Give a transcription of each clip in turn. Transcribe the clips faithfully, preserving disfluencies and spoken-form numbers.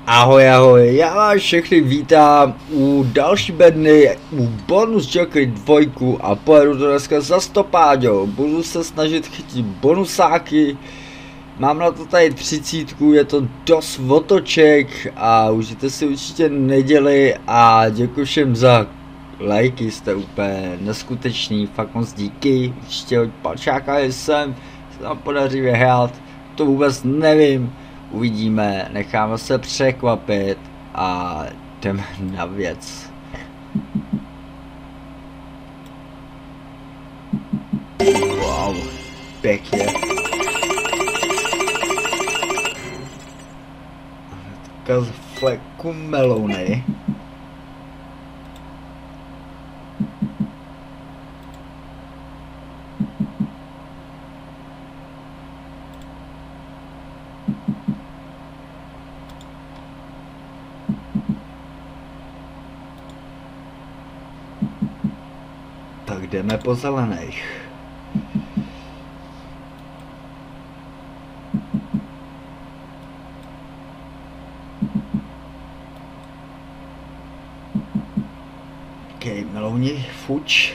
Ahoj, ahoj, já vás všechny vítám u další bedny, u Bonus Jockey dva a pojedu to dneska za stopáďou. Budu se snažit chytit bonusáky, mám na to tady třicítku, je to dost otoček a užijte si určitě neděli a děkuji všem za lajky, jste úplně neskuteční, fakt moc díky, určitě hoď palčáka, jestli sem se nám podaří vyhrát, to vůbec nevím. Uvidíme, necháme se překvapit a jdeme na věc. Wow, pěkně. Hnedka z fleku melouny. Tak jdeme po zelených. OK, melouni, fuč.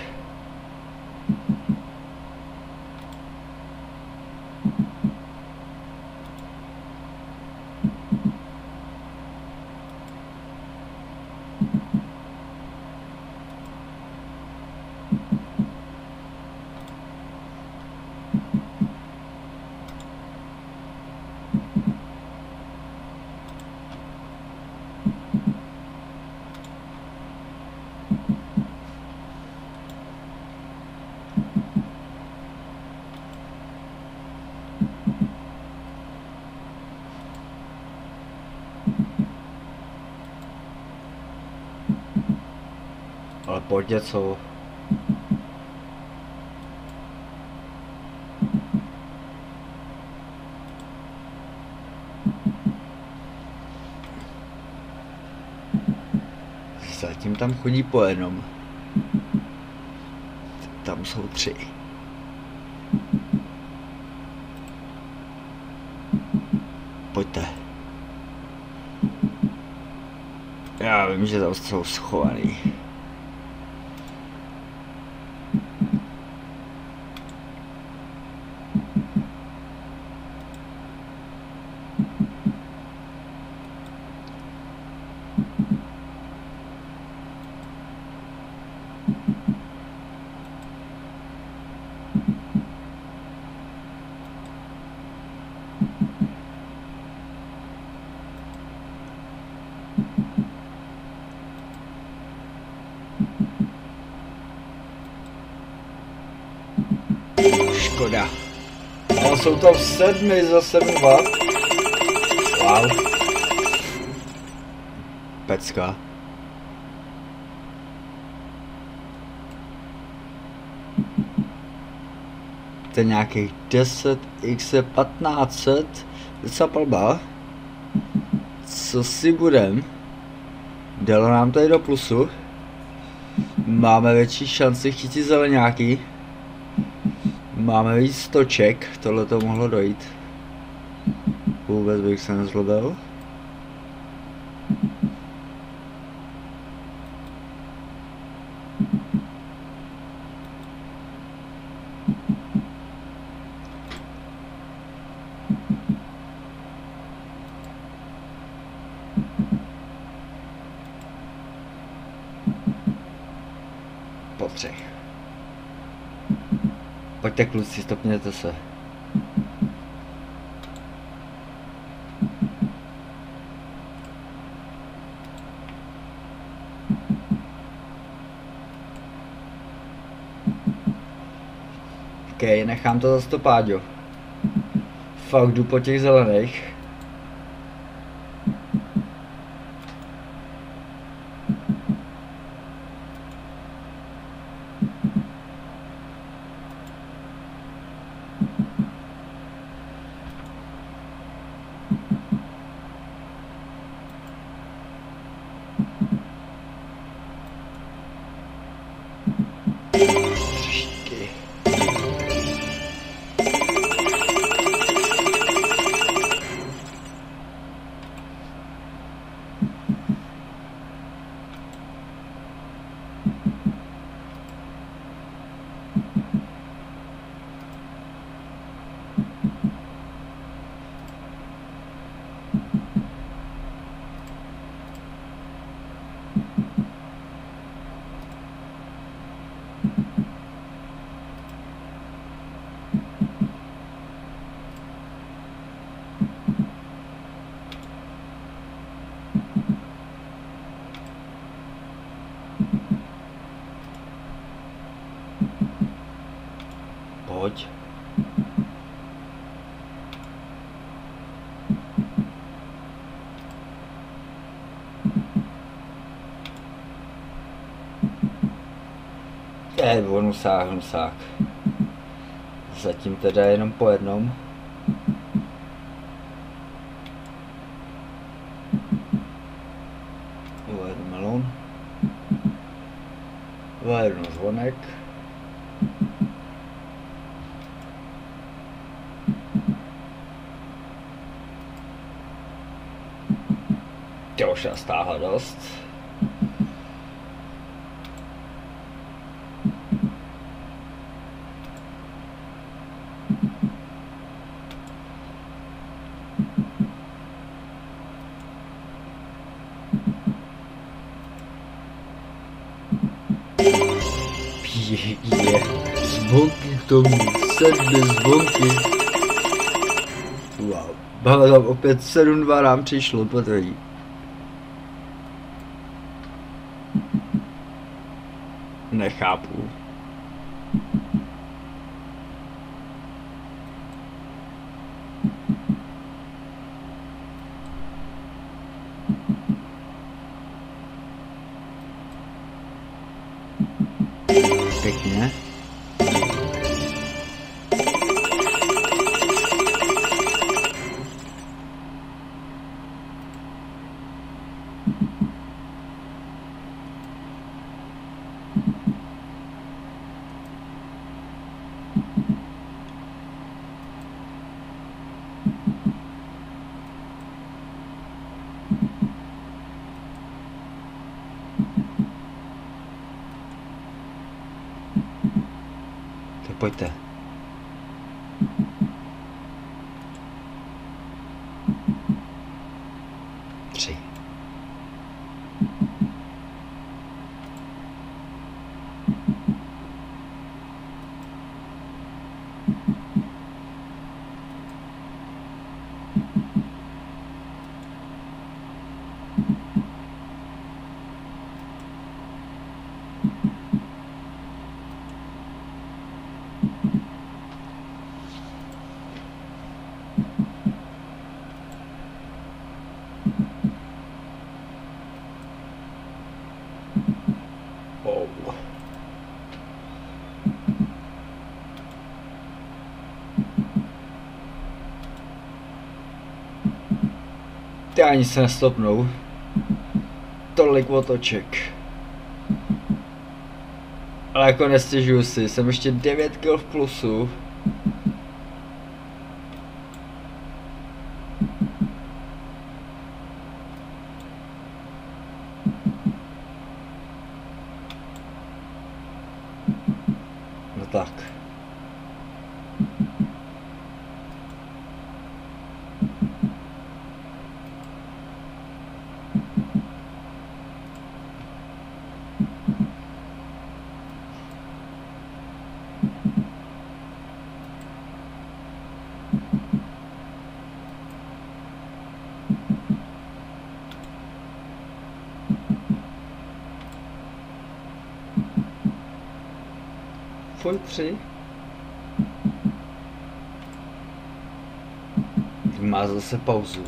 Ale pojď něco. Zatím tam chodí po jednom. Tam jsou tři. Pojďte. Já vím, že tam jsou schovaný. Škoda. Ale jsou to v sedmi za sedm vat. Wow. Pecka. To je nějakých deset x patnáct set. Docela palba. Co si budem? Dalo nám tady do plusu. Máme větší šanci chytit zeleňáky. Máme víc stoček, tohle to mohlo dojít. Vůbec bych se nezlobil. Po třech. Pojďte kluci, stopněte se. OK, nechám to za stopáďo. Fakt jdu po těch zelených. hoď. Je, bonusák, bonusák. Zatím teda jenom po jednom. Jeden melon. Jeden zvonek. To už já stáhla dost. Je, je, zvonky k tomu, sedmi zvonky. Wow, máme tam opět sedm dva nám přišlo, potrví. Nechápu. Pěkně. Pojďte. Tři. Ty ani se nestopnou. Tolik otoček. Ale jako nestěžuju si, jsem ještě devět kil v plusu. No tak. Full tři. Má zase pauzu.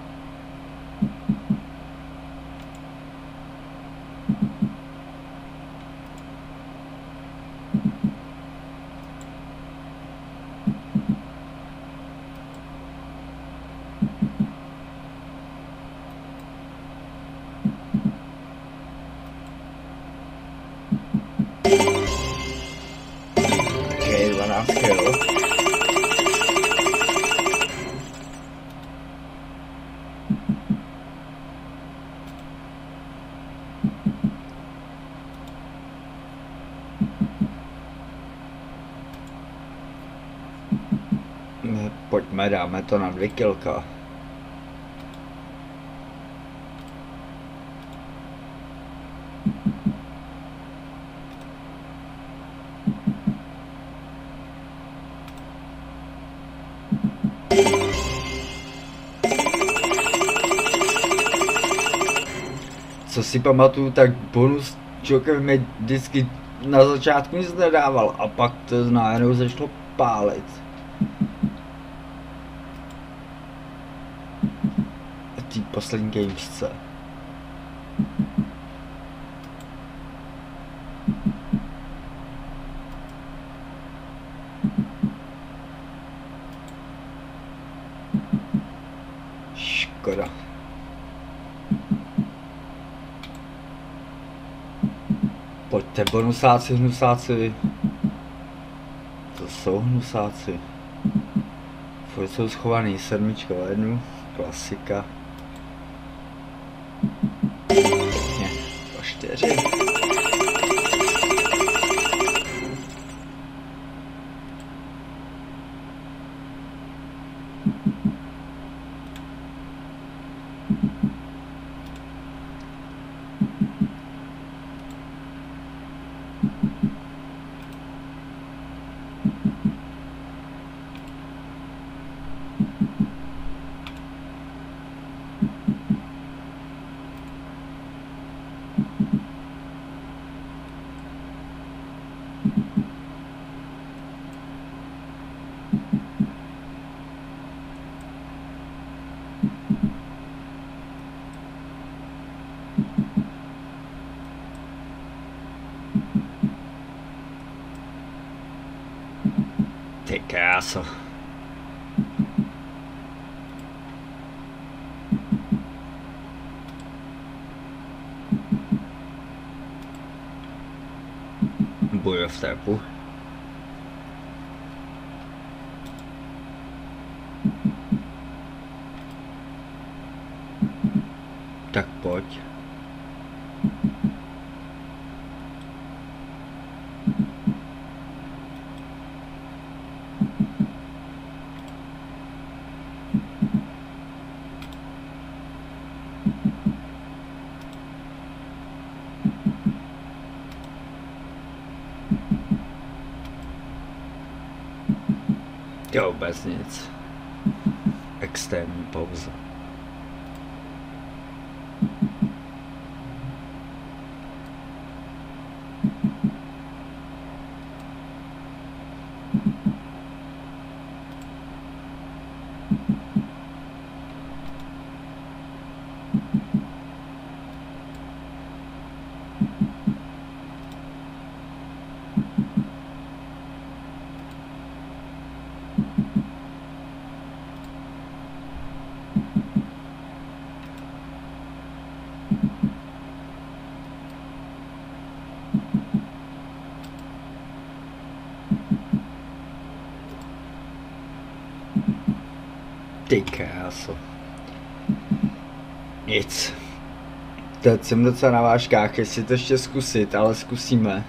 dvanáct kil. Pojďme, dáme to na dvě kilka. Co si pamatuju, tak bonus Joker mi vždycky na začátku nic nedával a pak to najednou začalo pálit. A tý poslední gamesce. Škoda. Pojďte bonusáci, hnusáci. To jsou hnusáci. Furt jsou schovaný, sedmička v jednu, klasika. Pěkně, po čtyři. Ty kráso. Bude v tepu. Tak pojď. Jo, vůbec nic. Extrémní pauza. Ty kráso. Nic. Teď jsem docela na vážkách, jestli to ještě zkusit, ale zkusíme.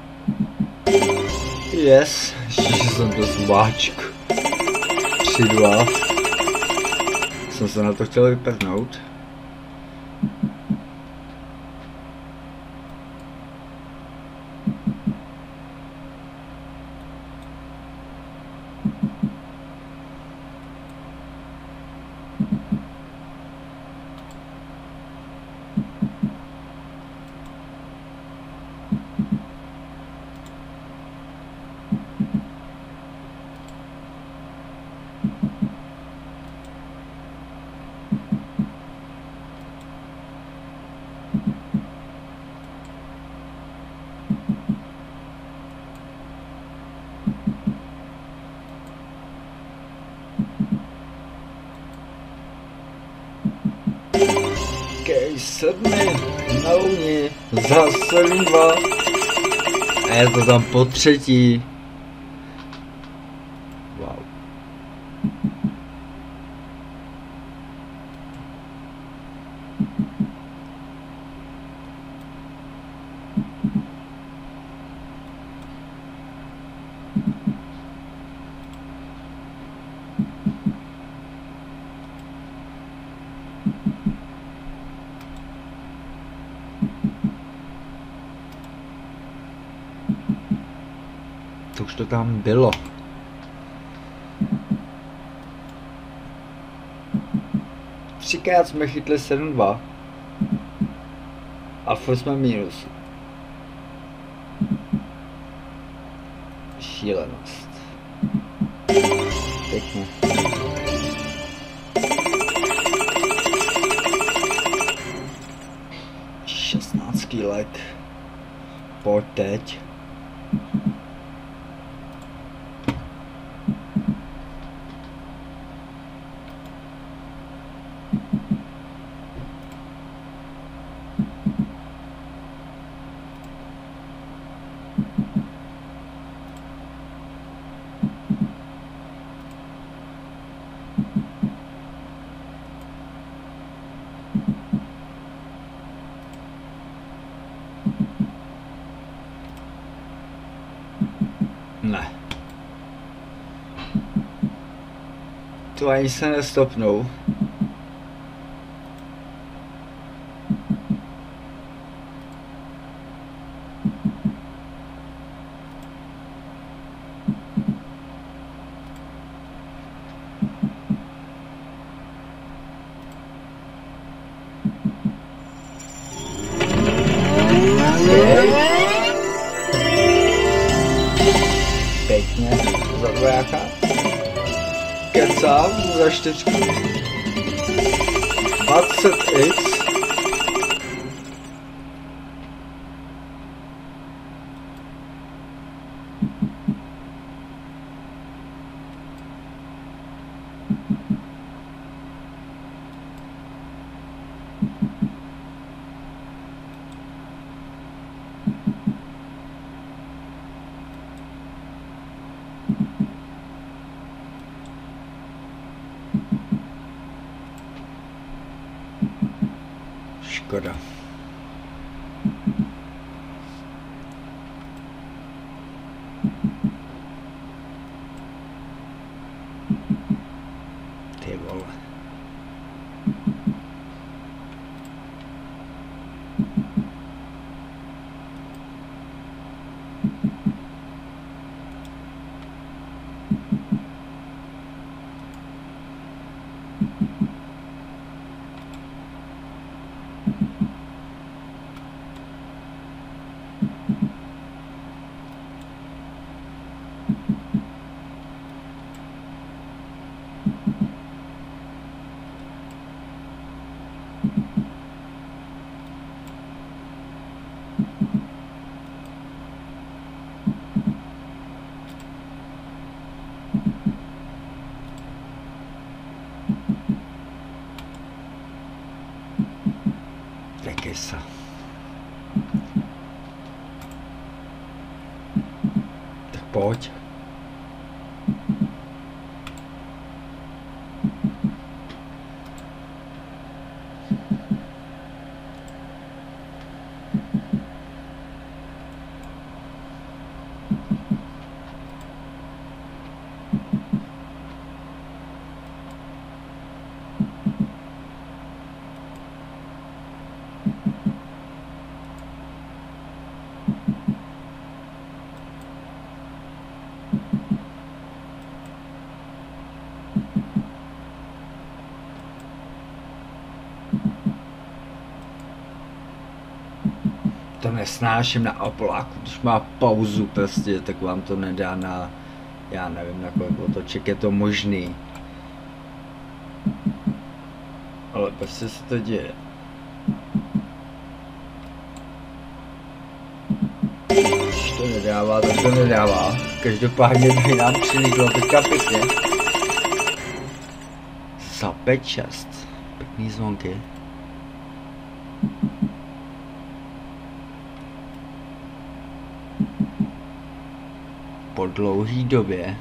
Yes, ještě jsem to zváčku. tři dva. Jsem se na to chtěl vyprdnout. Sedmi na luni, zase dva. A je to tam po třetí. Wow. To už to tam bylo. Třikrát jsme chytli sedm dva. A furt jsme minus. Šílenost. Pěkně. šestnáct kilek. Pojď teď. Ne. To ani se nestopnou. Pěkně, za dvojáka. Kecám, za čtyřku. dvacet x. Škoda. Ty vole. Kesa. Tak pojď. To nesnáším na Opoláku, když má pauzu prostě, tak vám to nedá na, já nevím, na kolik otoček je to možný. Ale prostě se to děje. Když to nedává, tak to nedává. Každopádně tady nám přilíklo teďka pěkně. Za pět šest. Pěkný zvonky. Po dlouhý době.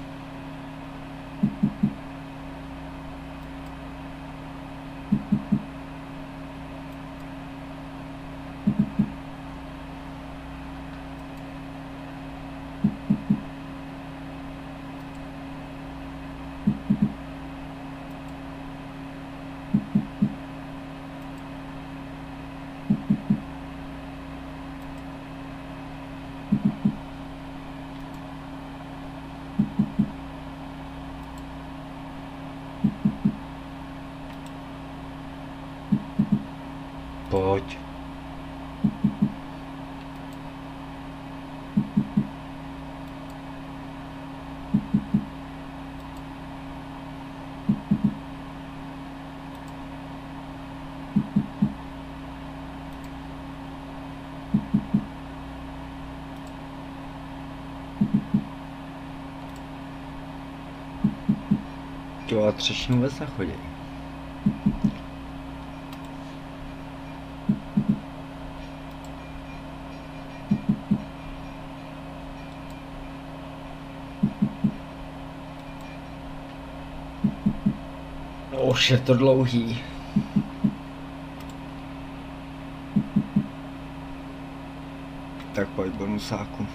Pojď. Jo, a třešně vůbec nechodí. No, už je to dlouhý. Tak pojď bonusáku.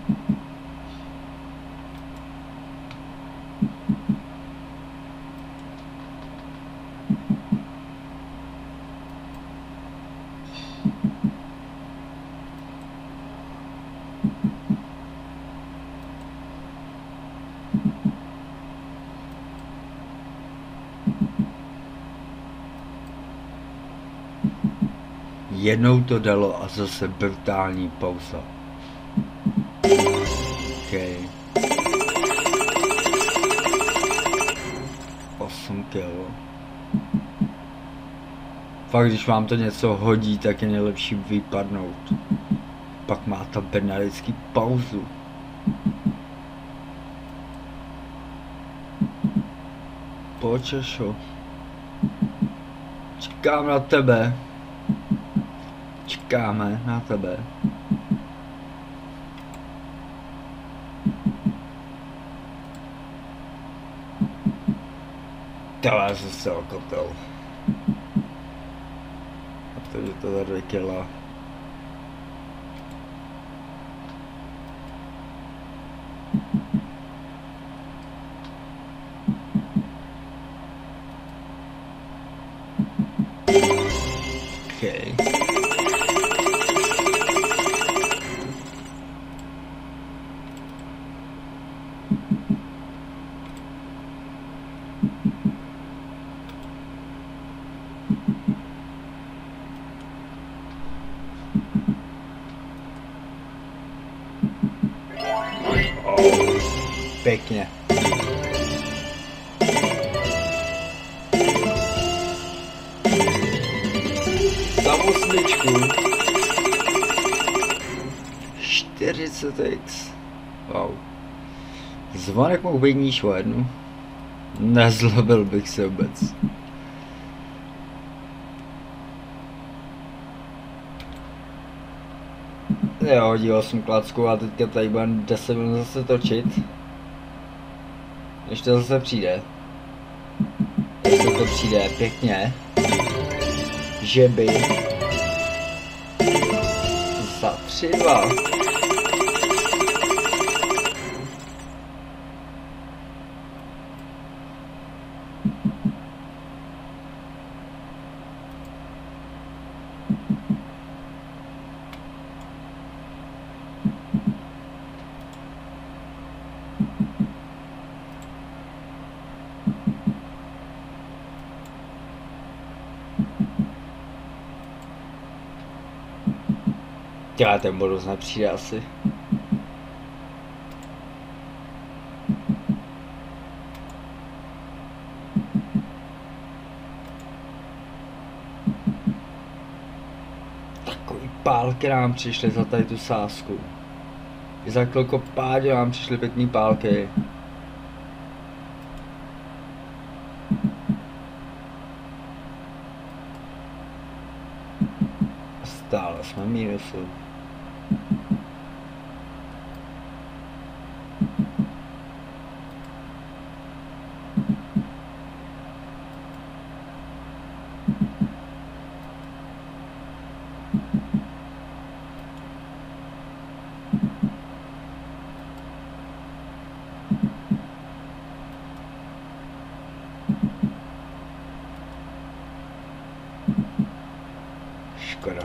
Jednou to dalo a zase brutální pauza. Okay. osm kilo. Fakt, když vám to něco hodí, tak je nejlepší vypadnout. Pak má ta benalický pauzu. Počešo. Čekám na tebe. Čekáme na tebe. Tohle se zcela kotel. A to je to za dvě kila. Okay. Pěkně. Za osmičku. čtyřicet x. Wow. Zvonek mohl být níž o jednu. Nezlobil bych se vůbec. Jo, hodí osm klacků a teďka tady budeme deset minut zase točit. Než to zase přijde. Jestli to přijde pěkně. Že by za tři, dva. Já ten bonus nepřijde asi. Takový pálky nám přišly za tady tu sázku. I za chvilku pádě nám přišly pěkný pálky. Stále jsme mínusu. Škoda.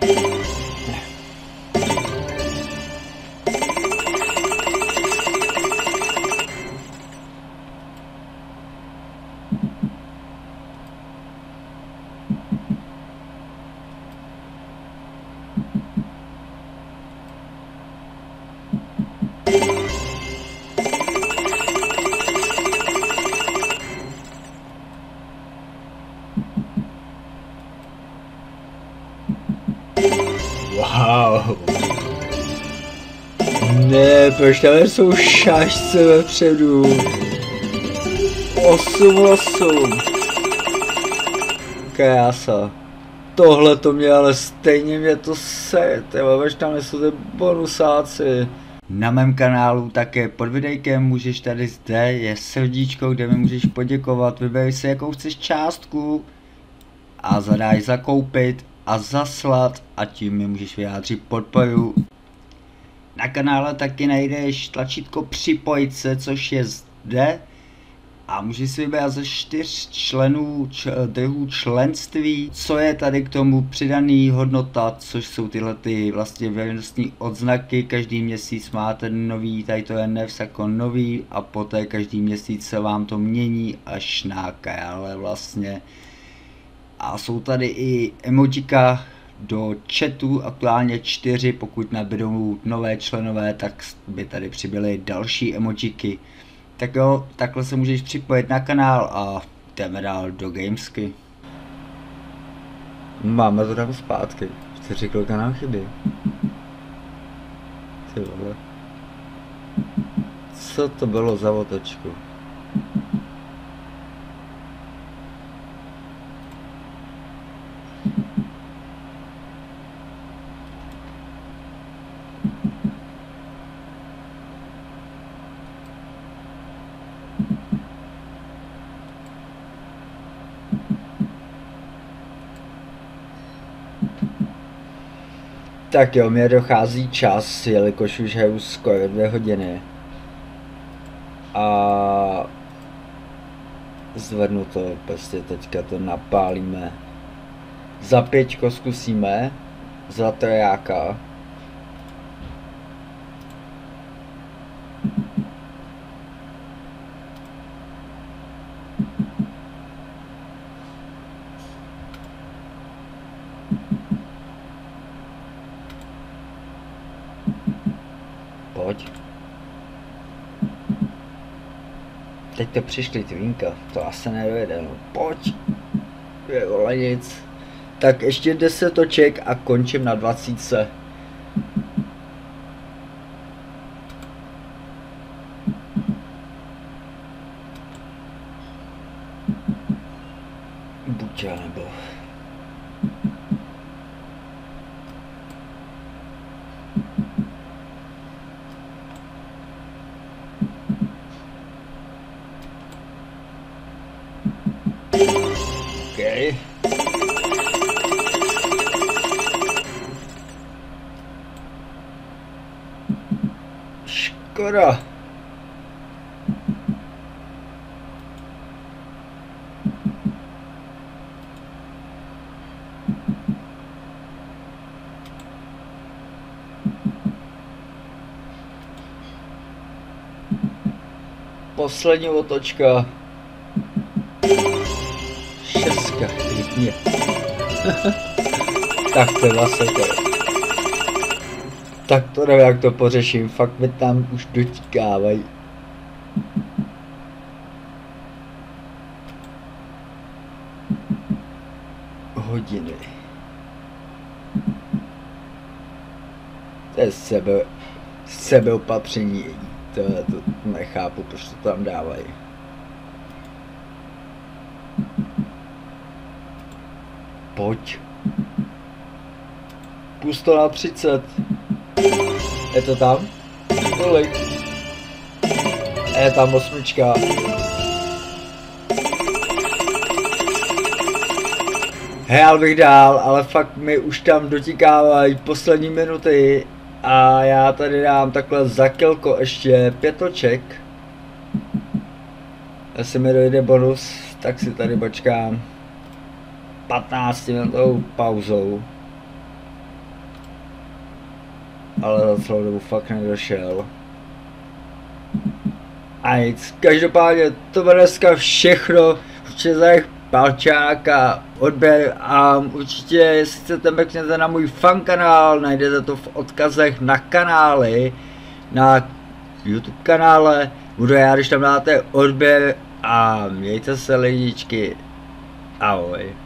Wow. Ne, proč tam jsou šašce vepředu? osm osm. Krása. Tohle to mě ale stejně mě to se, tyhle, veď tam jsou ty bonusáci. Na mém kanálu také pod videjkem můžeš tady zde je srdíčko, kde mi můžeš poděkovat, vyber si jakou chceš částku a zadáš zakoupit a zaslat a tím mi můžeš vyjádřit podporu. Na kanále taky najdeš tlačítko připojit se, což je zde a můžeš si vybrat ze čtyř členů č, druhů členství, co je tady k tomu přidaný hodnota, což jsou tyhle ty vlastně věrnostní odznaky. Každý měsíc máte nový, tady to je Nevs jako nový a poté každý měsíc se vám to mění až na krále vlastně. A jsou tady i emojika do chatu, aktuálně čtyři, pokud nabydou nové členové, tak by tady přibyly další emojiky. Tak jo, takhle se můžeš připojit na kanál a jdeme dál do gamesky. Máme to tam zpátky, čtyři kolika nám chybí. Ty vole. Co to bylo za otočku? Tak jo, mě dochází čas, jelikož už je už skoro dvě hodiny. A zvednu to, prostě teďka to napálíme. Za pěťko zkusíme, za trojáka. Pojď. Teď to přišli tvínka, to asi nedojde, no pojď. Je vole nic. Tak ještě deset oček a končím na dvacítce. Buď já nebo. Okay. Škoda. Poslední otočka. Šestka, klidně. Tak to zase to. Tak to nevím, jak to pořeším, fakt mi tam už dotíkávají. Hodiny. To je sebe, sebeopatření, to, to nechápu, proč to tam dávají. Pojď. Pusto na třicet. Je to tam? Kolik? Je tam osmička. Hejal bych dál, ale fakt mi už tam dotíkávají poslední minuty. A já tady dám takhle za kilko ještě pět oček. Jestli mi dojde bonus, tak si tady počkám patnáctiminutovou pauzou. ale za celou dobu fakt nedošel. A nic, každopádně to bude dneska všechno, určitě za jejich palčák a odběr a určitě, jestli chcete, mrkněte na můj fan kanál, najdete to v odkazech na kanály, na YouTube kanále, budu já, když tam dáte odběr a mějte se lidičky, ahoj.